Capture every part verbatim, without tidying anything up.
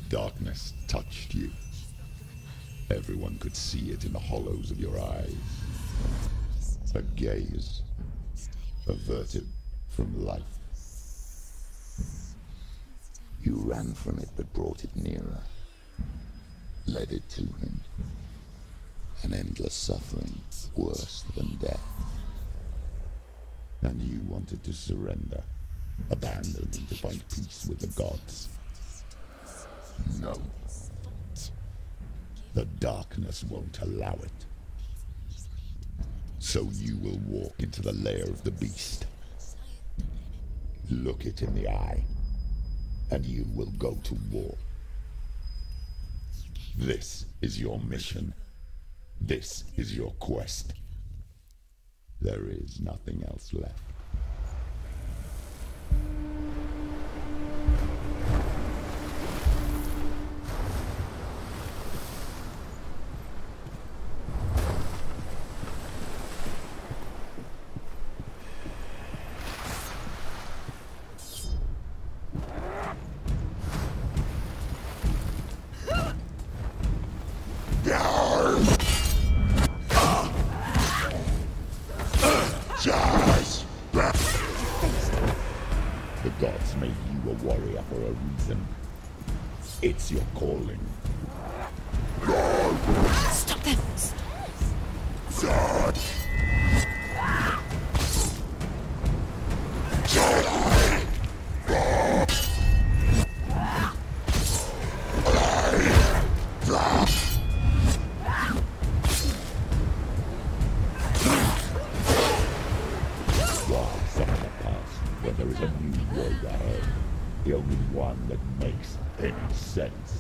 Darkness touched you. Everyone could see it in the hollows of your eyes. A gaze averted from life. You ran from it but brought it nearer. Led it to him. An endless suffering, worse than death. And you wanted to surrender, abandon and to find peace with the gods. No. The darkness won't allow it. So you will walk into the lair of the beast. Look it in the eye, and you will go to war. This is your mission. This is your quest. There is nothing else left. The gods made you a warrior for a reason. It's your calling. Stop them! When there is a new world ahead, the only one that makes any sense.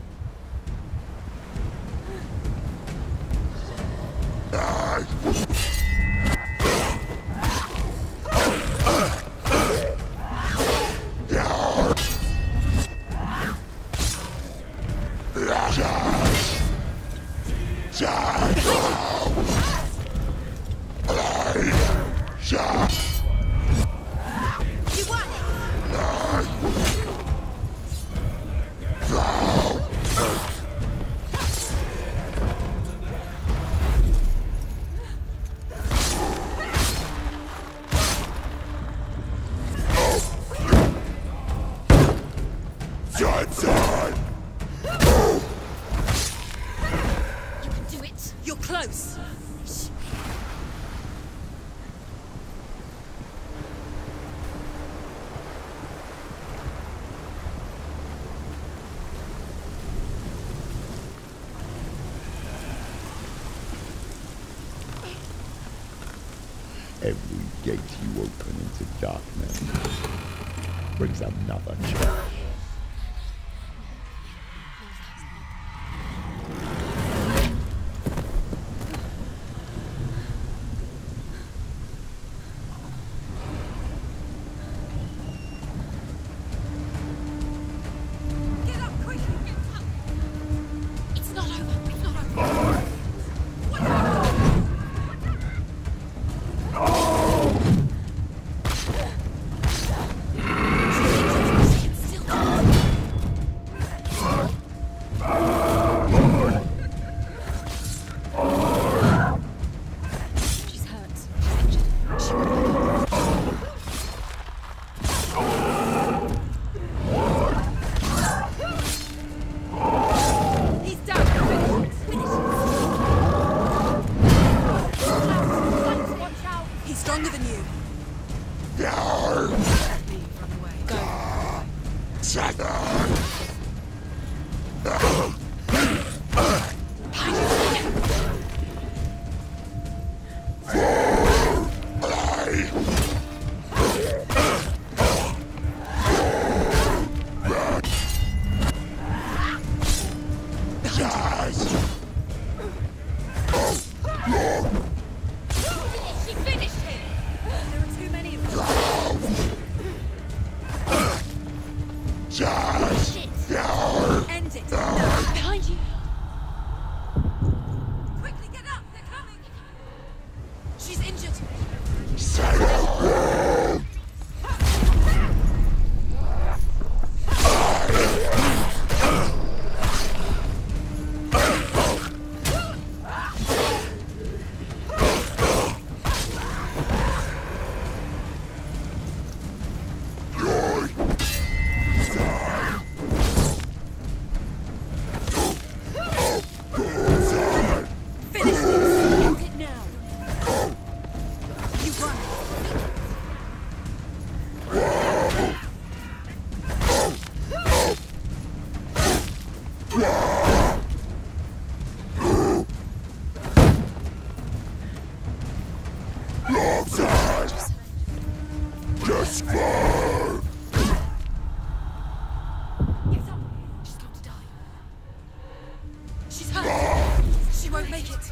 Do it! You're close! Every gate you open into darkness brings another challenge. Get up, quick! It's not over! It's not over! Still Take it.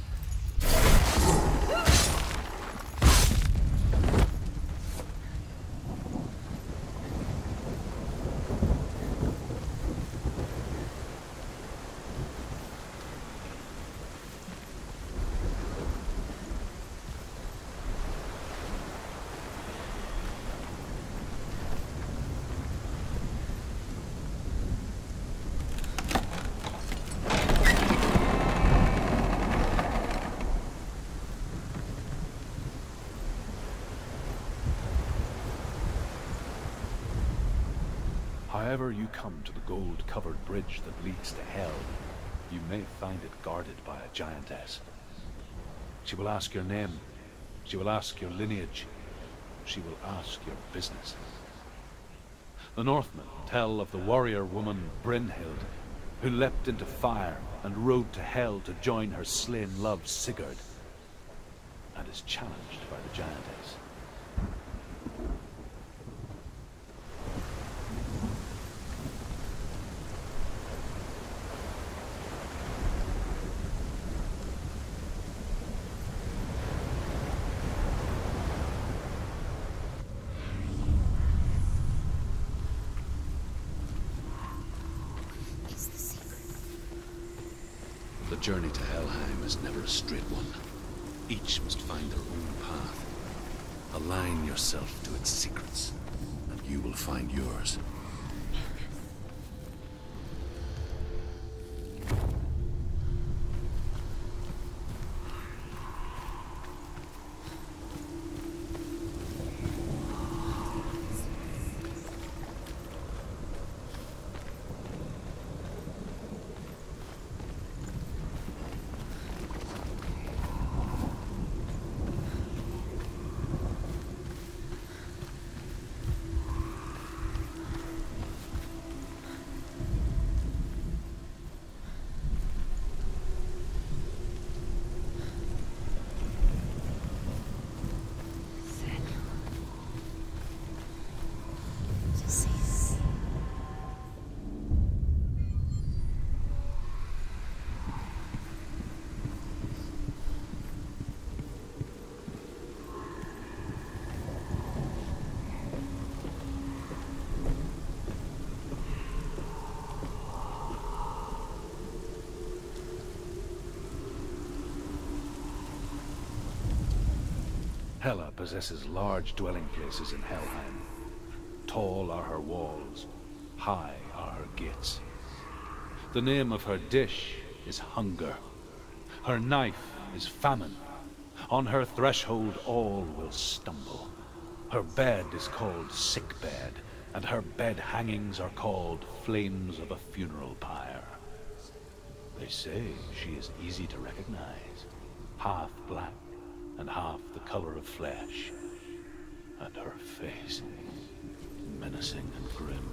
However you come to the gold-covered bridge that leads to Hell, you may find it guarded by a giantess. She will ask your name, she will ask your lineage, she will ask your business. The Northmen tell of the warrior woman Brynhild, who leapt into fire and rode to Hell to join her slain love Sigurd, and is challenged by the giantess. The journey to Helheim is never a straight one. Each must find their own path. Align yourself to its secrets, and you will find yours. Hela possesses large dwelling places in Helheim. Tall are her walls, high are her gates. The name of her dish is hunger. Her knife is famine. On her threshold all will stumble. Her bed is called sick bed, and her bed hangings are called flames of a funeral pyre. They say she is easy to recognize, half black and half the color of flesh, and her face menacing and grim.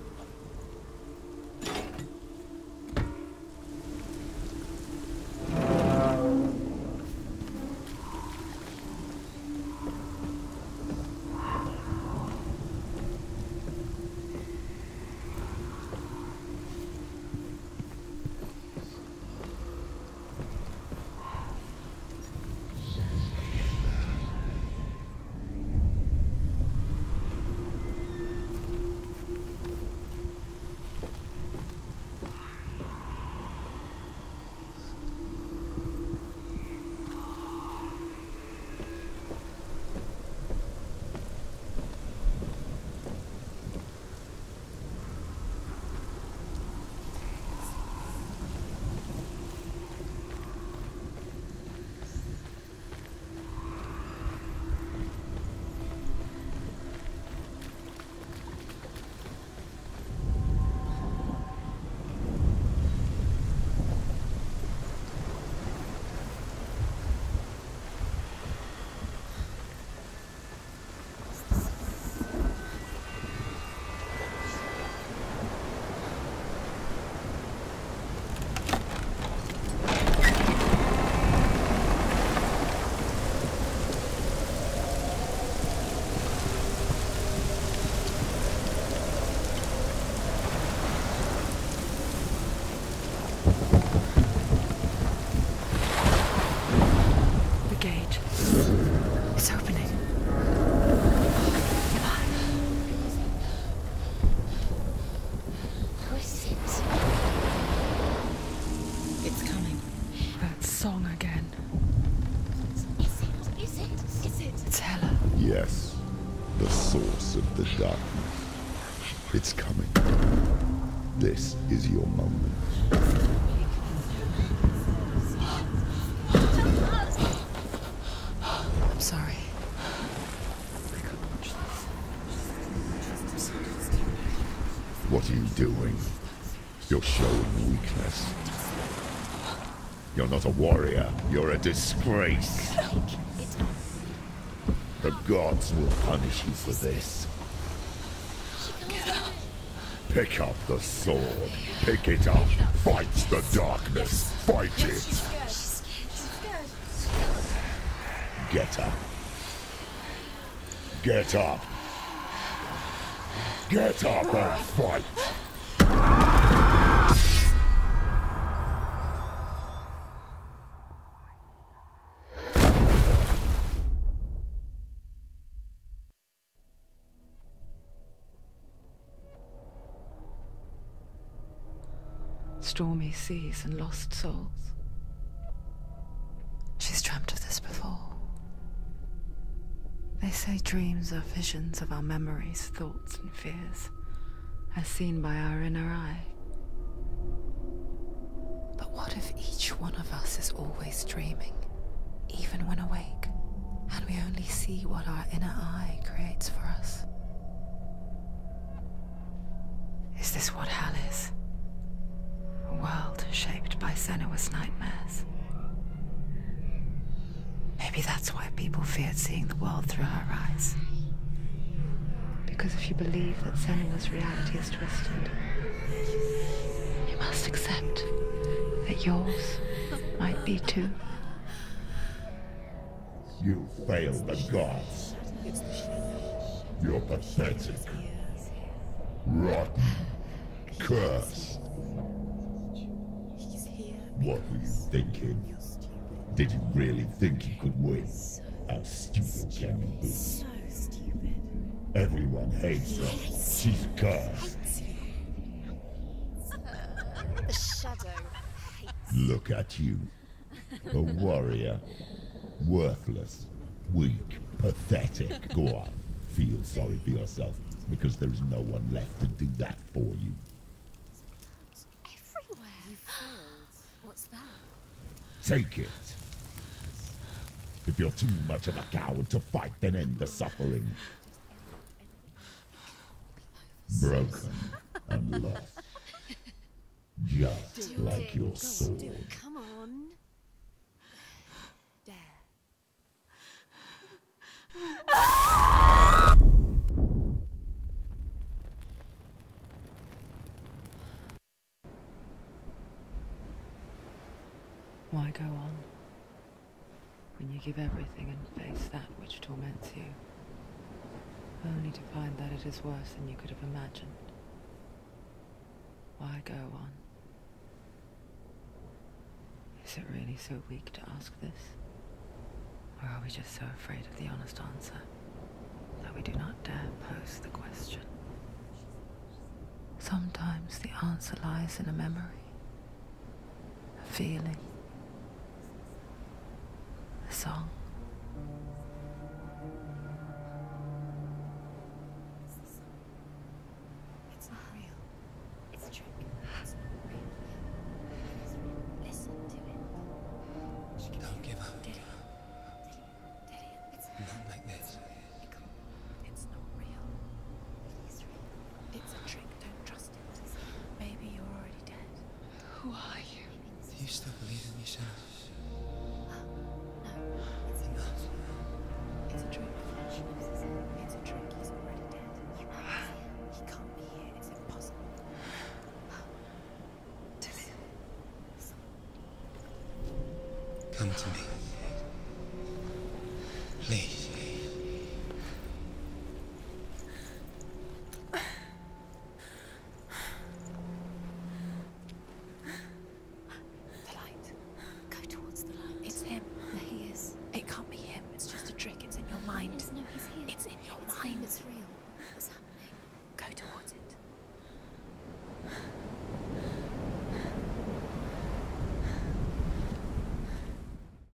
song again. Is it? Is it? Is it? It's Hela. Yes, the source of the darkness. It's coming. This is your moment. I'm sorry. I can't watch this. What are you doing? You're showing weakness. You're not a warrior. You're a disgrace. The gods will punish you for this. Pick up the sword. Pick it up. Fight the darkness. Fight it. Get up. Get up. Get up and fight. Stormy seas and lost souls. She's dreamt of this before. They say dreams are visions of our memories, thoughts and fears, as seen by our inner eye. But what if each one of us is always dreaming, even when awake, and we only see what our inner eye creates for us? Is this what hell is? A world shaped by Senua's nightmares. Maybe that's why people feared seeing the world through her eyes. Because if you believe that Senua's reality is twisted, you must accept that yours might be too. You failed the gods. You're pathetic. Rotten. Cursed. What were you thinking? Did you really think you could win? How stupid can you be? So stupid. Everyone hates her. She's cursed. The shadow hates. Look at you. A warrior. Worthless. Weak. Pathetic. Go on. Feel sorry for yourself, because there is no one left to do that for you. Everywhere. You failed. What's that? Take it. If you're too much of a coward to fight, then end the suffering. Broken and lost. Just like your sword. Come on. Dare. Why go on when you give everything and face that which torments you, only to find that it is worse than you could have imagined? Why go on? Is it really so weak to ask this? Or are we just so afraid of the honest answer that we do not dare pose the question? Sometimes the answer lies in a memory, a feeling, a song. It's not real. It's a trick. It's not real. Listen to it. Don't give up. Daddy. Daddy. It's Not like this. It's not real. It is real. It's a trick. Don't trust it. Maybe you're already dead. Who are you? Do you still believe in yourself? No. It's Enough. It's a trick. It's a trick. He's already dead. He can't be here. It's impossible. Come to me. Please. The light. Go towards the light. It's him. There he is. It can't be him. It's just a trick. It's in your mind. No, he's here. It's in your mind. It's real.